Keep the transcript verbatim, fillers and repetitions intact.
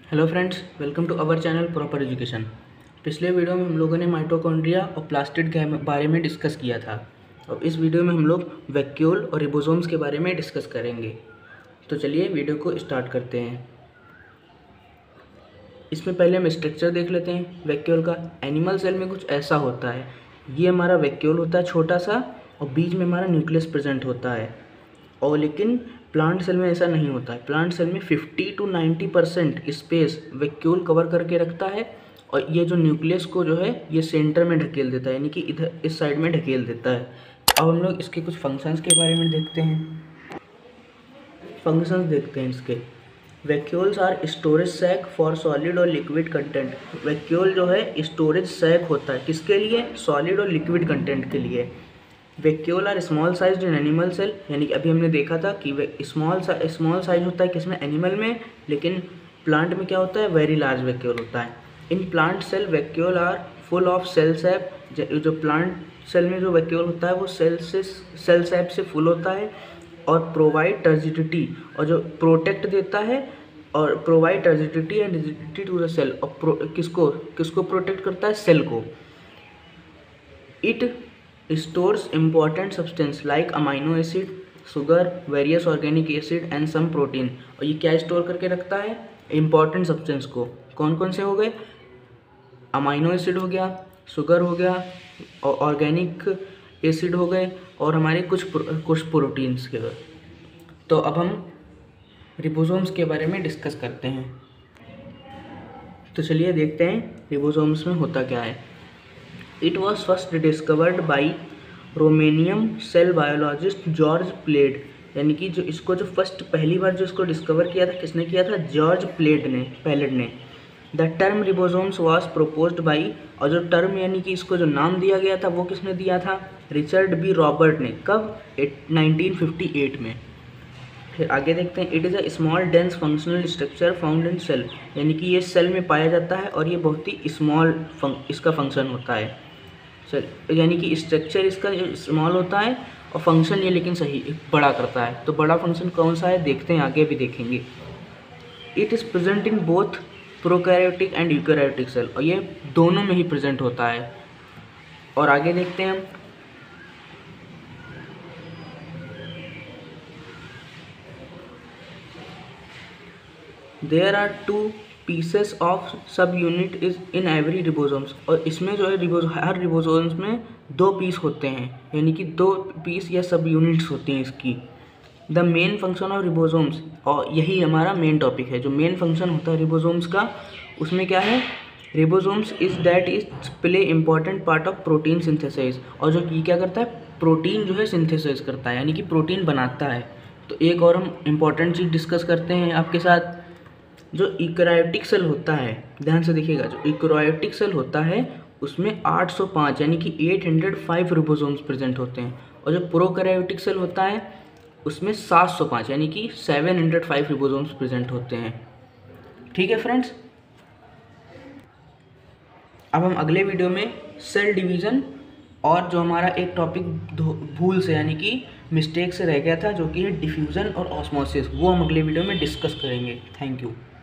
Hello friends, welcome to our channel proper education. पिछले video में हम लोगों ने माइटोकॉन्ड्रिया और प्लास्टिड के बारे में डिस्कस किया था और इस वीडियो में हम लोग वैक्यूल और रिबोसोम्स के बारे में डिस्कस करेंगे। तो चलिए वीडियो को स्टार्ट करते हैं। इसमें पहले हम स्ट्रक्चर देख लेते हैं वैक्यूल का। एनिमल सेल में कुछ ऐसा होता है, ये हमारा वैक्यूल होता है छोटा सा और बीच में हमारा न्यूक्लियस प्रेजेंट होता है। और लेकिन प्लांट सेल में ऐसा नहीं होता है। प्लांट सेल में fifty two ninety percent space vacuole cover करके रखता है और ये जो न्यूक्लियस को जो है ये सेंटर में ढकेल देता है, यानी कि इधर इस साइड में ढकेल देता है। अब हम लोग इसके कुछ फंक्शंस के बारे में देखते हैं। फंक्शंस देखते हैं इसके। Vacuoles are storage sac for solid और लिक्विड कंटेंट। वैक्यूल जो है स्टोरेज सैक होता है, किसके लिए? सॉलिड और लिक्विड कंटेंट के लिए। Vacuole are small size in animal cell, यानी कि अभी हमने देखा था कि स्मॉल स्मॉल साइज होता है किसमें? एनिमल में। लेकिन प्लांट में क्या होता है? वेरी लार्ज वैक्यूल होता है। In plant cell vacuole are full of cell sap. जो प्लांट सेल में जो वैक्यूल होता है वो सेल से सेल सैप से फुल होता है और प्रोवाइड टर्जिडिटी, और जो प्रोटेक्ट देता है और provide turgidity and rigidity to the cell. और प्रो, किसको किसको प्रोटेक्ट करता है? सेल को। It stores important substance like amino acid, sugar, various organic acid and some protein। और ये क्या स्टोर करके रखता है? important substance को। कौन कौन से हो गए? अमाइनो एसिड हो गया, शुगर हो गया, और ऑर्गेनिक एसिड हो गए, और हमारे कुछ कुछ प्रोटीन्स के। तो अब हम रिबोसोम्स के बारे में डिस्कस करते हैं। तो चलिए देखते हैं रिबोसोम्स में होता क्या है। It was first discovered by Romanian cell biologist George Palade, यानी कि जो इसको जो फर्स्ट पहली बार जो इसको डिस्कवर किया था, किसने किया था? जॉर्ज प्लेड ने प्लेड ने। The term ribosomes was proposed by, और जो टर्म यानी कि इसको जो नाम दिया गया था वो किसने दिया था? रिचर्ड बी रॉबर्ट ने। कब? नाइनटीन फिफ्टी एट में। फिर आगे देखते हैं। It is a small dense functional structure found in cell, यानी कि ये सेल में पाया जाता है और ये बहुत ही स्मॉल फंक, इसका फंक्शन होता है। चल यानी कि स्ट्रक्चर इसका स्मॉल होता है और फंक्शन ये लेकिन सही बड़ा करता है। तो बड़ा फंक्शन कौन सा है देखते हैं, आगे भी देखेंगे। It is present in both prokaryotic and eukaryotic cell, और ये दोनों में ही प्रेजेंट होता है। और आगे देखते हैं हम। There are two pieces of subunit is in every ribosomes, और इसमें जो है रिबोस हर रिबोसोम्स में दो पीस होते हैं, यानी कि दो पीस या सब यूनिट्स होती हैं इसकी। The main function of ribosomes, और यही हमारा मेन टॉपिक है। जो मेन फंक्शन होता है रिबोसोम्स का, उसमें क्या है? Ribosomes is that is play important part of protein synthesis, और जो ये क्या करता है? प्रोटीन जो है सिंथेसिस करता है, यानी कि प्रोटीन बनाता है। तो एक और हम इम्पॉर्टेंट चीज़ डिस्कस करते हैं आपके साथ। जो यूकैरियोटिक सेल होता है, ध्यान से देखिएगा, जो यूकैरियोटिक सेल होता है उसमें आठ सौ पाँच यानी कि आठ सौ पाँच रिबोसोम्स प्रेजेंट होते हैं, और जो प्रोकैरियोटिक सेल होता है उसमें सात सौ पाँच यानी कि सात सौ पाँच रिबोसोम्स प्रेजेंट होते हैं। ठीक है फ्रेंड्स, अब हम अगले वीडियो में सेल डिवीज़न और जो हमारा एक टॉपिक भूल से यानी कि मिस्टेक से रह गया था, जो कि है डिफ्यूज़न और ऑस्मोसिस, वो हम अगले वीडियो में डिस्कस करेंगे। Thank you.